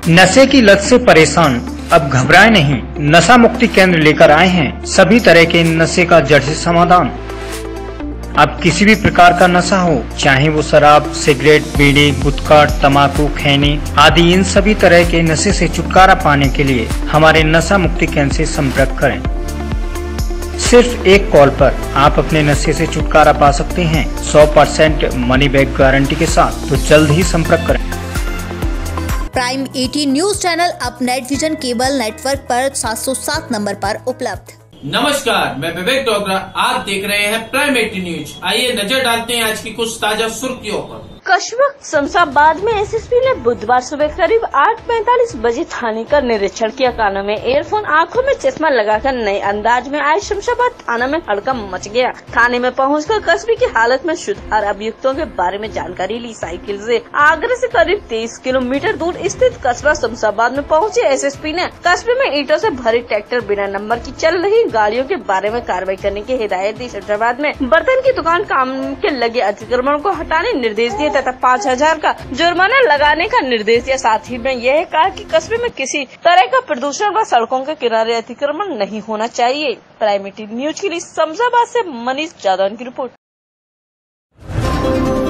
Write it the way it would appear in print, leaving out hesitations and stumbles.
नशे की लत से परेशान अब घबराए नहीं, नशा मुक्ति केंद्र लेकर आए हैं सभी तरह के नशे का जड़ से समाधान। अब किसी भी प्रकार का नशा हो, चाहे वो शराब, सिगरेट, बीड़ी, गुटखा, तंबाकू, खैनी आदि, इन सभी तरह के नशे से छुटकारा पाने के लिए हमारे नशा मुक्ति केंद्र से संपर्क करें। सिर्फ एक कॉल पर आप अपने नशे से छुटकारा पा सकते हैं 100% मनी बैक गारंटी के साथ, तो जल्द ही संपर्क करें। प्राइम 18 न्यूज चैनल अब नेट विजन केबल नेटवर्क पर 707 नंबर पर उपलब्ध। नमस्कार, मैं विवेक डोगरा, आप देख रहे हैं प्राइम 18 न्यूज। आइए नजर डालते हैं आज की कुछ ताजा सुर्खियों पर। कस्बा शमशाबाद में एसएसपी ने बुधवार सुबह करीब 8:45 बजे थाने का निरीक्षण किया। कानों में एयरफोन, आंखों में चश्मा लगाकर नए अंदाज में आए शमशाबाद थाना में हड़कंप मच गया। थाने में पहुंचकर कस्बे की हालत में सुधार, अभियुक्तों के बारे में जानकारी ली। साइकिल से आगरा से करीब 23 किलोमीटर दूर स्थित कस्बा शमशाबाद में पहुंचे एसएसपी ने कस्बे में ईंटों से भरी ट्रैक्टर, बिना नंबर की चल रही गाड़ियों के बारे में कार्रवाई करने की हिदायत दी। शमशाबाद में बर्तन की दुकान, काम के लगे अतिक्रमण को हटाने निर्देश दिए तथा 5,000 का जुर्माना लगाने का निर्देश दिया। साथ ही में यह कहा कि कस्बे में किसी तरह का प्रदूषण व सड़कों के किनारे अतिक्रमण नहीं होना चाहिए। प्राइम 18 न्यूज के लिए शमशाबाद से मनीष जादव की रिपोर्ट।